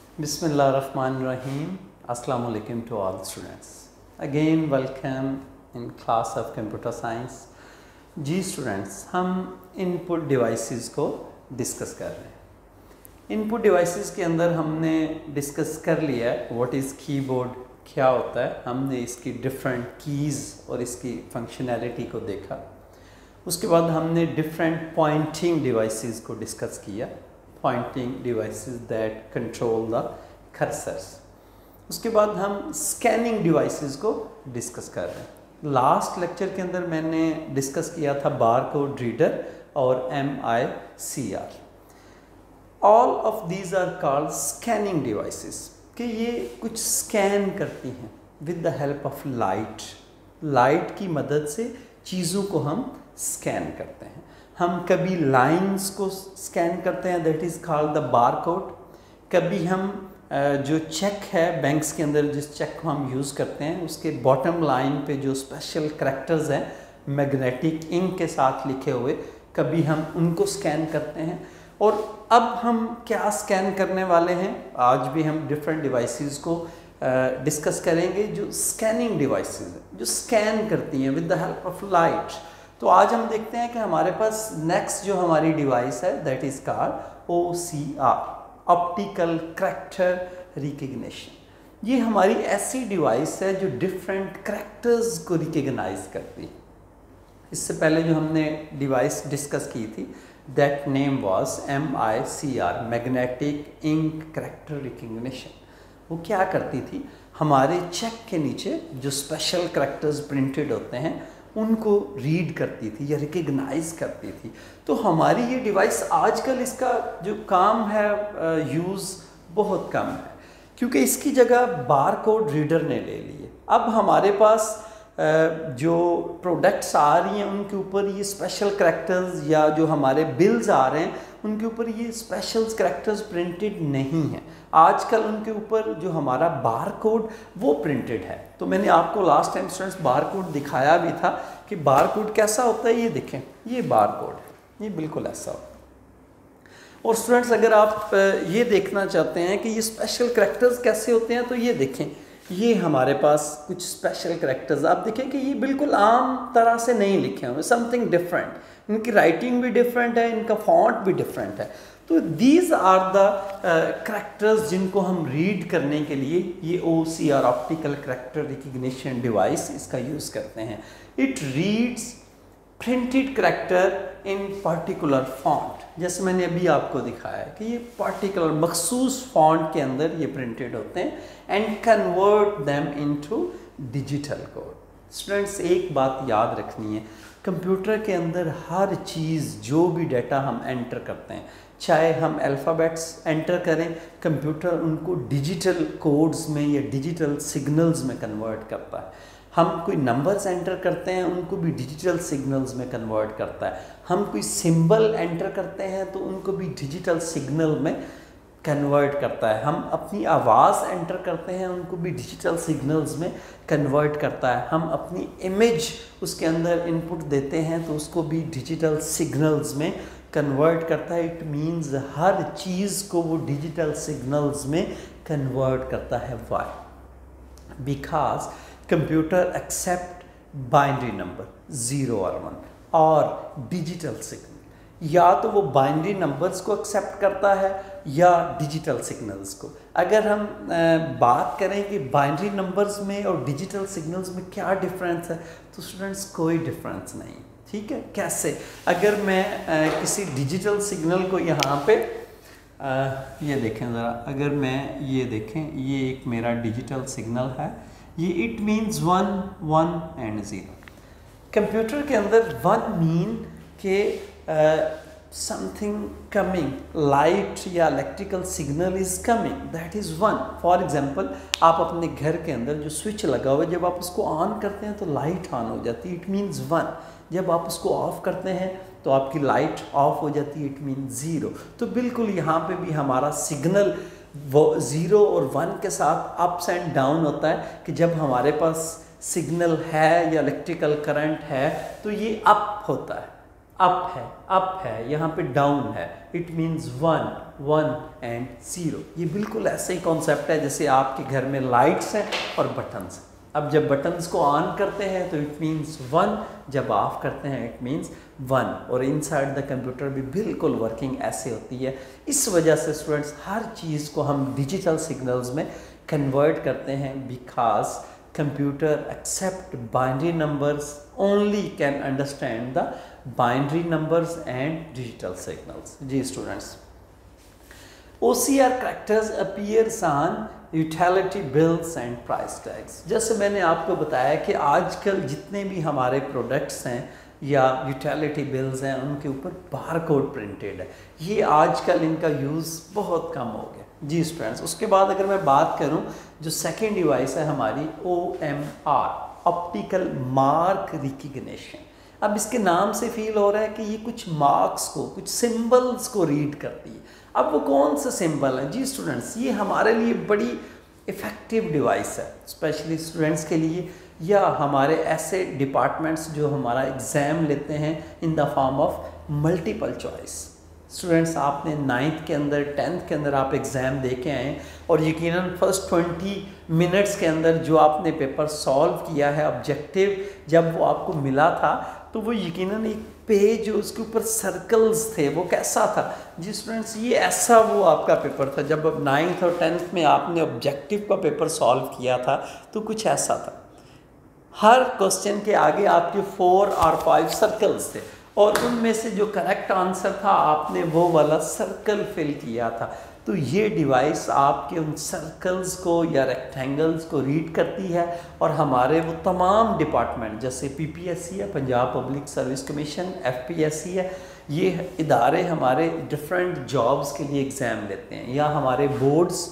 Bismillahirrahmanirrahim. Assalamu alaikum to all students. Again welcome in class of computer science. जी students, हम input devices को discuss कर रहे हैं। इनपुट डिवाइसेस के अंदर हमने डिस्कस कर लिया है व्हाट इज़ कीबोर्ड, क्या होता है। हमने इसकी डिफरेंट कीज़ और इसकी फंक्शनैलिटी को देखा। उसके बाद हमने डिफरेंट पॉइंटिंग डिवाइसेस को डिस्कस किया, pointing devices that control the cursors. उसके बाद हम स्कैनिंग डिवाइसेस को डिस्कस कर रहे हैं। लास्ट लेक्चर के अंदर मैंने डिस्कस किया था बारकोड रीडर और MICR। All of these are called scanning devices, कि ये कुछ स्कैन करती हैं with the help of light. Light की मदद से चीज़ों को हम स्कैन करते हैं। हम कभी लाइंस को स्कैन करते हैं, that is called the barcode. कभी हम जो चेक है बैंक्स के अंदर, जिस चेक को हम यूज़ करते हैं, उसके बॉटम लाइन पे जो स्पेशल करैक्टर्स हैं मैग्नेटिक इंक के साथ लिखे हुए, कभी हम उनको स्कैन करते हैं। और अब हम क्या स्कैन करने वाले हैं, आज भी हम डिफरेंट डिवाइसेस को डिस्कस करेंगे जो स्कैनिंग डिवाइसेस हैं, जो स्कैन करती हैं with the help of light. तो आज हम देखते हैं कि हमारे पास नेक्स्ट जो हमारी डिवाइस है that is called OCR, optical character recognition. ये हमारी ऐसी डिवाइस है जो डिफरेंट करैक्टर्स को रिकग्नाइज करती है। इससे पहले जो हमने डिवाइस डिस्कस की थी that name was MICR, magnetic ink character recognition. वो क्या करती थी, हमारे चेक के नीचे जो स्पेशल करैक्टर्स प्रिंटेड होते हैं उनको रीड करती थी या रिकग्नाइज करती थी। तो हमारी ये डिवाइस आजकल इसका जो काम है यूज़ बहुत कम है, क्योंकि इसकी जगह बारकोड रीडर ने ले ली है। अब हमारे पास जो प्रोडक्ट्स आ रही हैं उनके ऊपर ये स्पेशल करैक्टर्स, या जो हमारे बिल्स आ रहे हैं उनके ऊपर ये स्पेशल करैक्टर्स प्रिंटेड नहीं हैं। आजकल उनके ऊपर जो हमारा बारकोड वो प्रिंटेड है। तो मैंने आपको लास्ट टाइम स्टूडेंट्स बारकोड दिखाया भी था कि बारकोड कैसा होता है। ये देखें, ये बारकोड है, ये बिल्कुल ऐसा होता है। और स्टूडेंट्स अगर आप ये देखना चाहते हैं कि ये स्पेशल करैक्टर्स कैसे होते हैं, तो ये देखें, ये हमारे पास कुछ स्पेशल करैक्टर्स आप देखें कि ये बिल्कुल आम तरह से नहीं लिखे हुए, समथिंग डिफरेंट। इनकी राइटिंग भी डिफरेंट है, इनका फॉन्ट भी डिफरेंट है। तो दीज आर द करैक्टर्स जिनको हम रीड करने के लिए ये OCR, optical character recognition device, इसका यूज़ करते हैं। It reads printed character in particular font, जैसे मैंने अभी आपको दिखाया है कि ये पर्टिकुलर मखसूस फॉन्ट के अंदर ये प्रिंटेड होते हैं, and convert them into digital code. Students एक बात याद रखनी है, कंप्यूटर के अंदर हर चीज़, जो भी डाटा हम एंटर करते हैं, चाहे हम अल्फ़ाबेट्स एंटर करें, कंप्यूटर उनको डिजिटल कोड्स में या डिजिटल सिग्नल्स में कन्वर्ट करता है। हम कोई नंबर्स एंटर करते हैं, उनको भी डिजिटल सिग्नल्स में कन्वर्ट करता है। हम कोई सिंबल एंटर करते हैं तो उनको भी डिजिटल सिग्नल में कन्वर्ट करता है। हम अपनी आवाज़ एंटर करते हैं, उनको भी डिजिटल सिग्नल्स में कन्वर्ट करता है। हम अपनी इमेज उसके अंदर इनपुट देते हैं तो उसको भी डिजिटल सिग्नल्स में कन्वर्ट करता है। इट मीन्स हर चीज़ को वो डिजिटल सिग्नल्स में कन्वर्ट करता है। Why? Because computer accept binary number 0 और 1 और डिजिटल सिग्नल। या तो वो बाइनरी नंबर्स को एक्सेप्ट करता है या डिजिटल सिग्नल्स को। अगर हम बात करें कि बाइनरी नंबर्स में और डिजिटल सिग्नल्स में क्या डिफरेंस है, तो स्टूडेंट्स कोई डिफरेंस नहीं। ठीक है, कैसे? अगर मैं किसी डिजिटल सिग्नल को यहाँ पे ये देखें ज़रा, अगर मैं ये देखें, ये एक मेरा डिजिटल सिग्नल है, ये इट मीन्स 1 1 एंड 0। कंप्यूटर के अंदर 1 मीन के समथिंग कमिंग, लाइट या electrical signal is coming, that is 1। For example, आप अपने घर के अंदर जो स्विच लगा हुआ है, जब आप उसको ऑन करते हैं तो लाइट ऑन हो जाती है, इट मीन्स 1। जब आप उसको ऑफ करते हैं तो आपकी लाइट ऑफ हो जाती है, इट मीन्स 0। तो बिल्कुल यहाँ पे भी हमारा सिग्नल वो 0 और 1 के साथ अप्स एंड डाउन होता है, कि जब हमारे पास सिग्नल है या इलेक्ट्रिकल करंट है तो ये अप होता है, अप है, यहाँ पे डाउन है, इट मीन्स 1 एंड 0। ये बिल्कुल ऐसे ही कॉन्सेप्ट है जैसे आपके घर में लाइट्स हैं और बटन्स हैं। अब जब बटन्स को ऑन करते हैं तो इट मीन्स 1, जब ऑफ करते हैं इट मीन्स 1, और इनसाइड द कंप्यूटर भी बिल्कुल वर्किंग ऐसे होती है। इस वजह से स्टूडेंट्स हर चीज़ को हम डिजिटल सिग्नल्स में कन्वर्ट करते हैं, because computer accept binary numbers, only can understand the binary numbers and digital signals. जी students, OCR characters appears on utility bills and price tags. जैसे मैंने आपको बताया कि आजकल जितने भी हमारे प्रोडक्ट्स हैं या यूटिलिटी बिल्स हैं उनके ऊपर बारकोड प्रिंटेड है। ये आजकल इनका यूज़ बहुत कम हो गया। जी स्टूडेंट्स, उसके बाद अगर मैं बात करूं, जो सेकेंड डिवाइस है हमारी OMR, ऑप्टिकल मार्क रिकग्निशन। अब इसके नाम से फील हो रहा है कि ये कुछ मार्क्स को, कुछ सिंबल्स को रीड करती है। अब वो कौन सा सिंबल है? जी स्टूडेंट्स, ये हमारे लिए बड़ी इफ़ेक्टिव डिवाइस है, स्पेशली स्टूडेंट्स के लिए या हमारे ऐसे डिपार्टमेंट्स जो हमारा एग्ज़ाम लेते हैं in the form of multiple choice. Students, आपने 9th के अंदर 10th के अंदर आप एग्ज़ाम दे के आए और यकीनन फर्स्ट 20 मिनट्स के अंदर जो आपने पेपर सॉल्व किया है, ऑब्जेक्टिव जब वो आपको मिला था तो वो यकीनन एक पेज जो उसके ऊपर सर्कल्स थे वो कैसा था? जी स्टूडेंट्स, ये ऐसा वो आपका पेपर था। जब 9th और 10th में आपने ऑब्जेक्टिव का पेपर सॉल्व किया था तो कुछ ऐसा था। हर क्वेश्चन के आगे आपके 4 और 5 सर्कल्स थे और उनमें से जो करेक्ट आंसर था आपने वो वाला सर्कल फिल किया था। तो ये डिवाइस आपके उन सर्कल्स को या रेक्टेंगल्स को रीड करती है और हमारे वो तमाम डिपार्टमेंट जैसे PPSC है, Punjab public service commission, FPSC है, ये इदारे हमारे डिफरेंट जॉब्स के लिए एग्ज़ाम लेते हैं, या हमारे बोर्ड्स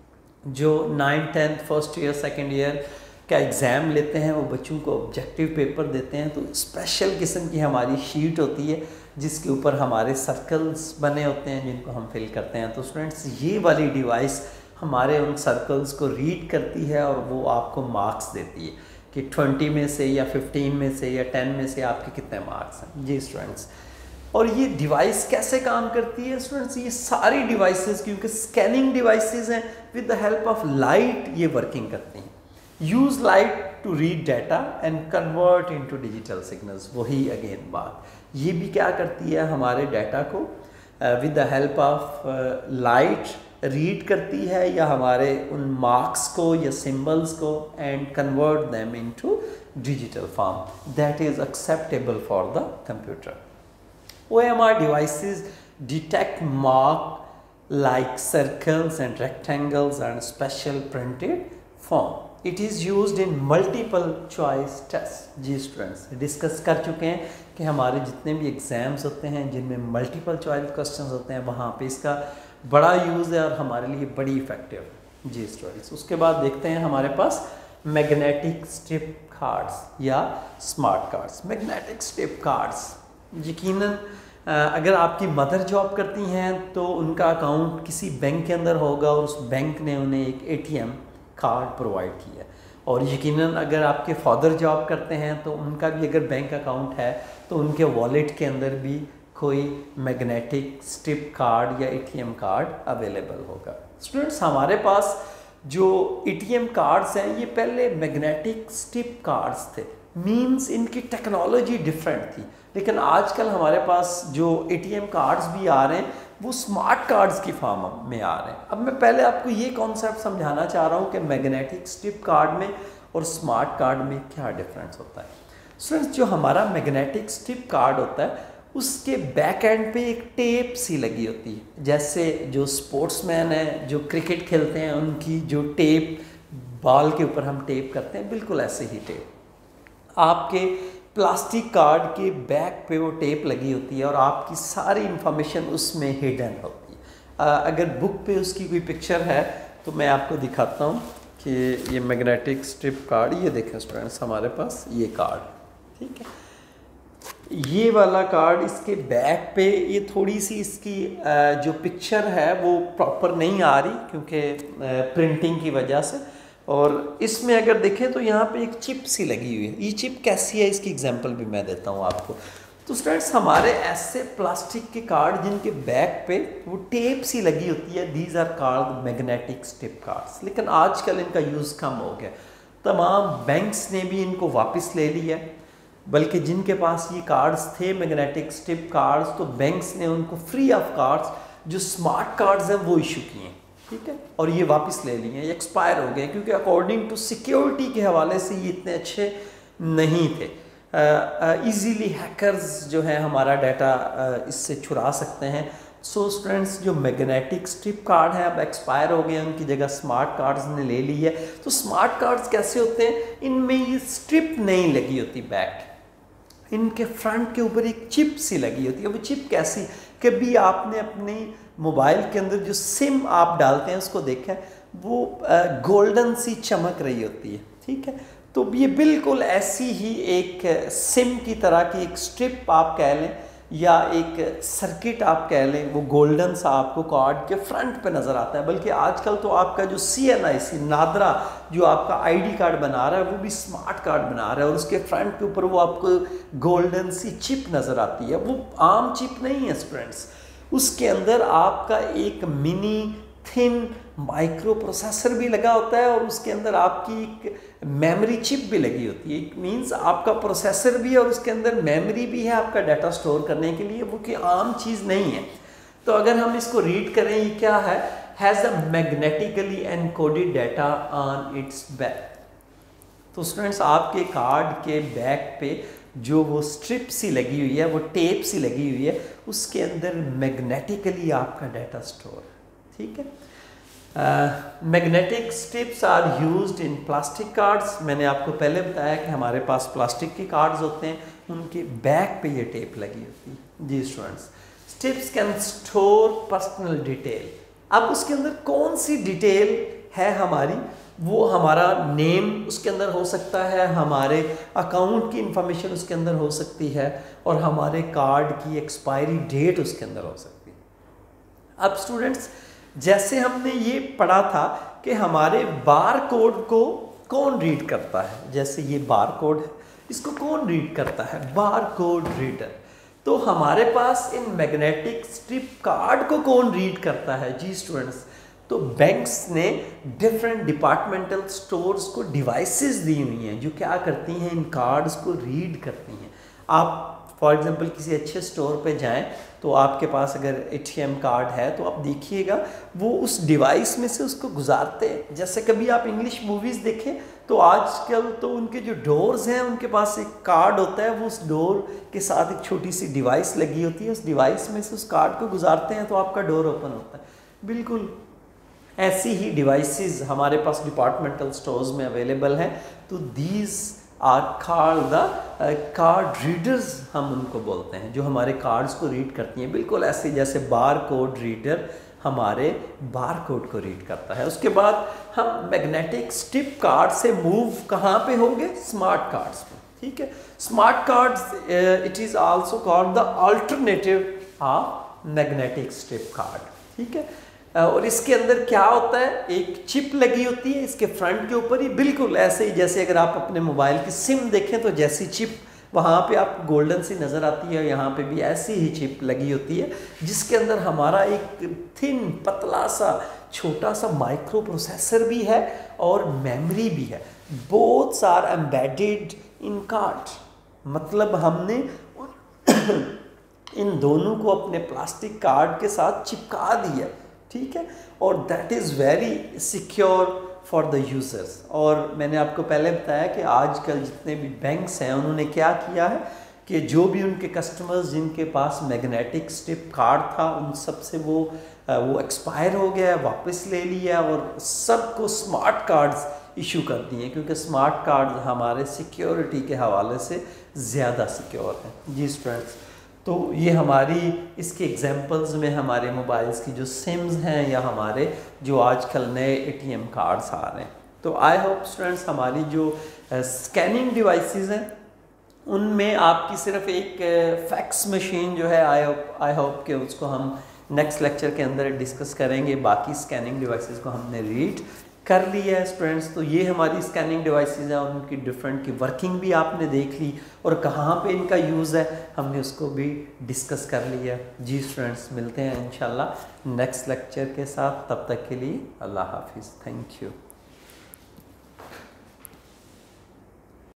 जो 9th 10th first year second year का एग्ज़ाम लेते हैं वो बच्चों को ऑब्जेक्टिव पेपर देते हैं। तो स्पेशल किस्म की हमारी शीट होती है जिसके ऊपर हमारे सर्कल्स बने होते हैं जिनको हम फिल करते हैं। तो स्टूडेंट्स, ये वाली डिवाइस हमारे उन सर्कल्स को रीड करती है और वो आपको मार्क्स देती है कि 20 में से या 15 में से या 10 में से आपके कितने मार्क्स हैं। जी स्टूडेंट्स, और ये डिवाइस कैसे काम करती है स्टूडेंट्स? ये सारी डिवाइसेस क्योंकि स्कैनिंग डिवाइसेस हैं, with the help of light ये वर्किंग करती हैं। Use light to read data and convert into digital signals. वही अगेन बात, ये भी क्या करती है, हमारे डाटा को with the help of light read करती है या हमारे उन मार्क्स को या सिंबल्स को and convert them into digital form that is acceptable for the computer. OMR devices detect mark like circles and rectangles and special printed form. It is used in multiple choice tests. जी students, discuss कर चुके हैं कि हमारे जितने भी exams होते हैं जिनमें मल्टीपल चॉइस क्वेश्चंस होते हैं वहाँ पे इसका बड़ा यूज़ है और हमारे लिए बड़ी इफ़ेक्टिव है। जी स्टूडेंट्स, उसके बाद देखते हैं हमारे पास मैग्नेटिक स्ट्रिप कार्ड्स या smart cards. Magnetic strip cards, यकीनन अगर आपकी मदर जॉब करती हैं तो उनका अकाउंट किसी बैंक के अंदर होगा और उस बैंक ने उन्हें एक ATM कार्ड प्रोवाइड किया, और यकीनन अगर आपके फादर जॉब करते हैं तो उनका भी अगर बैंक अकाउंट है तो उनके वॉलेट के अंदर भी कोई मैग्नेटिक स्ट्रिप कार्ड या ATM कार्ड अवेलेबल होगा। स्टूडेंट्स, हमारे पास जो ATM कार्ड्स हैं ये पहले मैग्नेटिक स्ट्रिप कार्ड्स थे, मीन्स इनकी टेक्नोलॉजी डिफरेंट थी, लेकिन आजकल हमारे पास जो ATM कार्ड्स भी आ रहे हैं वो स्मार्ट कार्ड्स की फॉर्म में आ रहे हैं। अब मैं पहले आपको ये कॉन्सेप्ट समझाना चाह रहा हूँ कि मैग्नेटिक स्ट्रिप कार्ड में और स्मार्ट कार्ड में क्या डिफरेंस होता है। स्टूडेंट्स, जो हमारा मैग्नेटिक स्ट्रिप कार्ड होता है उसके बैक एंड पे एक टेप सी लगी होती है, जैसे जो स्पोर्ट्समैन हैं जो क्रिकेट खेलते हैं उनकी जो टेप बॉल के ऊपर हम टेप करते हैं, बिल्कुल ऐसे ही टेप आपके प्लास्टिक कार्ड के बैक पे वो टेप लगी होती है और आपकी सारी इंफॉर्मेशन उसमें हिडन होती है। अगर बुक पे उसकी कोई पिक्चर है तो मैं आपको दिखाता हूँ कि ये मैग्नेटिक स्ट्रिप कार्ड, ये देखें स्टूडेंट्स हमारे पास ये कार्ड, ठीक है, ये वाला कार्ड, इसके बैक पे ये थोड़ी सी इसकी जो पिक्चर है वो प्रॉपर नहीं आ रही क्योंकि प्रिंटिंग की वजह से, और इसमें अगर देखें तो यहाँ पे एक चिप सी लगी हुई है। ये चिप कैसी है इसकी एग्जांपल भी मैं देता हूँ आपको। तो स्टूडेंट्स हमारे ऐसे प्लास्टिक के कार्ड जिनके बैक पे वो टेप सी लगी होती है, these are called magnetic strip cards. लेकिन आजकल इनका यूज़ कम हो गया, तमाम बैंक्स ने भी इनको वापस ले लिया, बल्कि जिनके पास ये कार्ड्स थे मैग्नेटिक स्ट्रिप कार्ड्स, तो बैंक्स ने उनको फ्री ऑफ कार्ड्स जो स्मार्ट कार्ड्स हैं वो इशू किए हैं, ठीक है, और ये वापस ले लिए, ये एक्सपायर हो गए, क्योंकि अकॉर्डिंग टू सिक्योरिटी के हवाले से ये इतने अच्छे नहीं थे। इजीली हैकर्स जो है हमारा डाटा इससे चुरा सकते हैं। सो स्टूडेंट्स जो मैग्नेटिक स्ट्रिप कार्ड है अब एक्सपायर हो गए, उनकी जगह स्मार्ट कार्ड्स ने ले ली है। तो स्मार्ट कार्ड्स कैसे होते हैं, इनमें ये स्ट्रिप नहीं लगी होती बैक, इनके फ्रंट के ऊपर एक चिप सी लगी होती है। वो चिप कैसी, कभी आपने अपने मोबाइल के अंदर जो सिम आप डालते हैं उसको देखा है, वो गोल्डन सी चमक रही होती है, ठीक है। तो ये बिल्कुल ऐसी ही एक सिम की तरह की एक स्ट्रिप आप कह लें या एक सर्किट आप कह लें, वो गोल्डन सा आपको कार्ड के फ्रंट पे नज़र आता है। बल्कि आजकल तो आपका जो CNIC नादरा जो आपका ID कार्ड बना रहा है वो भी स्मार्ट कार्ड बना रहा है, और उसके फ्रंट के ऊपर वो आपको गोल्डन सी चिप नज़र आती है। वो आम चिप नहीं है स्टूडेंट्स, उसके अंदर आपका एक मिनी थिन माइक्रो प्रोसेसर भी लगा होता है, और उसके अंदर आपकी एक मेमोरी चिप भी लगी होती है। इट मीन्स आपका प्रोसेसर भी है और उसके अंदर मेमोरी भी है आपका डाटा स्टोर करने के लिए, वो कि आम चीज़ नहीं है। तो अगर हम इसको रीड करें, ये क्या है, has a magnetically encoded data on its back. तो स्टूडेंट्स आपके कार्ड के बैक पे जो वो स्ट्रिप सी लगी हुई है, वो टेप सी लगी हुई है, उसके अंदर मैग्नेटिकली आपका डाटा स्टोर, ठीक है। Magnetic strips are used in plastic cards. मैंने आपको पहले बताया कि हमारे पास प्लास्टिक के कार्ड्स होते हैं, उनके बैक पे ये टेप लगी होती है। जी students, strips can store personal detail. अब उसके अंदर कौन सी डिटेल है हमारी, वो हमारा नेम उसके अंदर हो सकता है, हमारे अकाउंट की इंफॉर्मेशन उसके अंदर हो सकती है, और हमारे कार्ड की एक्सपायरी डेट उसके अंदर हो सकती है। अब स्टूडेंट्स जैसे हमने ये पढ़ा था कि हमारे बार कोड को कौन रीड करता है, जैसे ये बार कोड है, इसको कौन रीड करता है, बार कोड रीडर। तो हमारे पास इन मैग्नेटिक स्ट्रिप कार्ड को कौन रीड करता है, जी स्टूडेंट्स, तो बैंक्स ने डिफरेंट डिपार्टमेंटल स्टोर्स को डिवाइसेस दी हुई हैं जो क्या करती हैं, इन कार्ड्स को रीड करती हैं। आप फॉर एग्जांपल किसी अच्छे स्टोर पे जाएं, तो आपके पास अगर ATM कार्ड है तो आप देखिएगा वो उस डिवाइस में से उसको गुजारते हैं। जैसे कभी आप इंग्लिश मूवीज़ देखें तो आजकल तो उनके जो डोर्स हैं उनके पास एक कार्ड होता है, वो उस डोर के साथ एक छोटी सी डिवाइस लगी होती है, उस डिवाइस में से उस कार्ड को गुजारते हैं तो आपका डोर ओपन होता है। बिल्कुल ऐसी ही डिवाइसेस हमारे पास डिपार्टमेंटल स्टोर्स में अवेलेबल हैं। तो these are called the card readers, हम उनको बोलते हैं, जो हमारे कार्ड्स को रीड करती हैं। बिल्कुल ऐसे जैसे बार कोड रीडर हमारे बार कोड को रीड करता है। उसके बाद हम मैग्नेटिक स्ट्रिप कार्ड से मूव कहाँ पे होंगे, स्मार्ट कार्ड्स पे, ठीक है। Smart cards it is also called the alternative of magnetic strip card, ठीक है। और इसके अंदर क्या होता है, एक चिप लगी होती है इसके फ्रंट के ऊपर ही, बिल्कुल ऐसे ही जैसे अगर आप अपने मोबाइल की सिम देखें तो जैसी चिप वहाँ पे आप गोल्डन सी नज़र आती है, यहाँ पे भी ऐसी ही चिप लगी होती है जिसके अंदर हमारा एक थिन पतला सा छोटा सा माइक्रो प्रोसेसर भी है और मेमोरी भी है। Boths are embedded in card, मतलब हमने इन दोनों को अपने प्लास्टिक कार्ड के साथ चिपका दिया, ठीक है। और that is very secure for the users. और मैंने आपको पहले बताया कि आजकल जितने भी बैंक्स हैं उन्होंने क्या किया है कि जो भी उनके कस्टमर्स जिनके पास मैग्नेटिक स्ट्रिप कार्ड था उन सब से वो एक्सपायर हो गया है, वापस ले लिया और सबको स्मार्ट कार्ड्स इशू कर दिए, क्योंकि स्मार्ट कार्ड हमारे सिक्योरिटी के हवाले से ज़्यादा सिक्योर हैं। जी स्टूडेंट्स, तो ये हमारी इसके एग्जांपल्स में हमारे मोबाइल्स की जो सिम्स हैं या हमारे जो आजकल नए ATM कार्ड्स आ रहे हैं। तो आई होप स्टूडेंट्स हमारी जो स्कैनिंग डिवाइसेस हैं उनमें आपकी सिर्फ एक फैक्स मशीन जो है आई होप कि उसको हम नेक्स्ट लेक्चर के अंदर डिस्कस करेंगे। बाकी स्कैनिंग डिवाइसेस को हमने रीड कर ली है स्टूडेंट्स। तो ये हमारी स्कैनिंग डिवाइसेस हैं और उनकी डिफरेंट की वर्किंग भी आपने देख ली और कहाँ पे इनका यूज़ है हमने उसको भी डिस्कस कर लिया। जी स्टूडेंट्स, मिलते हैं इंशाल्लाह नेक्स्ट लेक्चर के साथ। तब तक के लिए अल्लाह हाफिज़। Thank you.